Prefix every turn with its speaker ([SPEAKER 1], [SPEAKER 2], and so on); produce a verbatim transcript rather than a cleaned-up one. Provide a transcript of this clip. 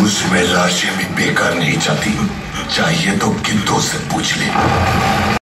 [SPEAKER 1] उसमें लाशें भी बेकार नहीं जाती। चाहिए तो गिद्धों से पूछ ले।